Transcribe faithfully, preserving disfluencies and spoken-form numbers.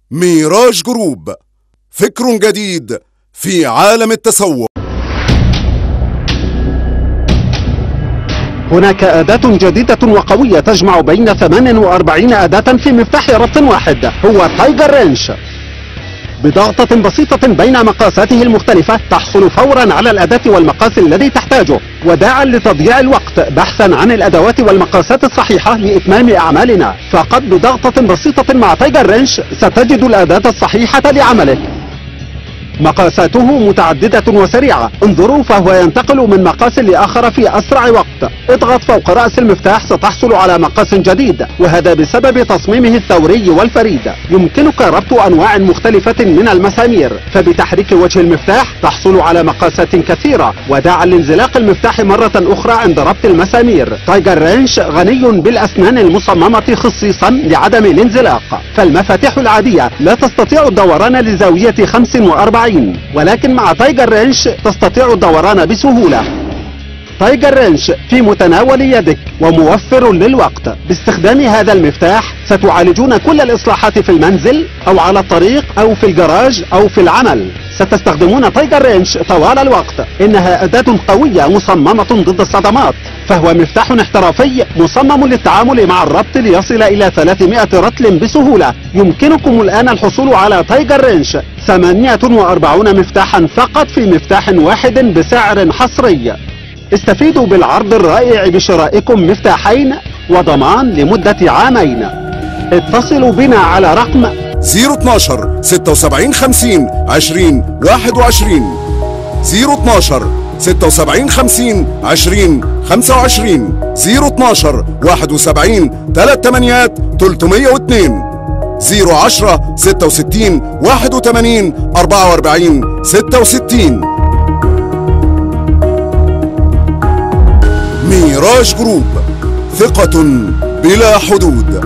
ميراج جروب، فكر جديد في عالم التسوق. هناك أداة جديدة وقوية تجمع بين ثمان وأربعين أداة في مفتاح ربط واحد، هو تايجر رينش. بضغطة بسيطة بين مقاساته المختلفة تحصل فورا على الأداة والمقاس الذي تحتاجه، وداعا لتضييع الوقت بحثا عن الأدوات والمقاسات الصحيحة لإتمام أعمالنا، فقط بضغطة بسيطة مع تايجر رينش ستجد الأداة الصحيحة لعملك. مقاساته متعددة وسريعة، انظروا فهو ينتقل من مقاس لآخر في أسرع وقت. اضغط فوق رأس المفتاح ستحصل على مقاس جديد، وهذا بسبب تصميمه الثوري والفريد. يمكنك ربط أنواع مختلفة من المسامير، فبتحريك وجه المفتاح تحصل على مقاسات كثيرة، وداعا لانزلاق المفتاح مرة أخرى عند ربط المسامير. تايجر رينش غني بالأسنان المصممة خصيصا لعدم الانزلاق، فالمفاتيح العادية لا تستطيع الدوران لزاوية خمسة وأربعين، ولكن مع تايجر رينش تستطيع الدوران بسهولة. تايجر رينش في متناول يدك وموفر للوقت. باستخدام هذا المفتاح ستعالجون كل الإصلاحات في المنزل أو على الطريق أو في الجراج أو في العمل. ستستخدمون تايجر رينش طوال الوقت. إنها أداة قوية مصممة ضد الصدمات، فهو مفتاح احترافي مصمم للتعامل مع الربط ليصل إلى ثلاثمائة رطل بسهولة. يمكنكم الآن الحصول على تايجر رينش ثمانية وأربعين مفتاحا فقط في مفتاح واحد بسعر حصري. استفيدوا بالعرض الرائع بشرائكم مفتاحين وضمان لمدة عامين. اتصلوا بنا على رقم صفر اتناشر ستة وسبعين خمسين عشرين واحد وعشرين صفر اتناشر ستة وسبعين خمسين عشرين خمسة وعشرين صفر اتناشر واحد وسبعين تلات تمانيات تلتمية واتنين صفر عشرة ستة وستين واحد وتمانين أربعة وأربعين ستة وستين. ميراج جروب، ثقة بلا حدود.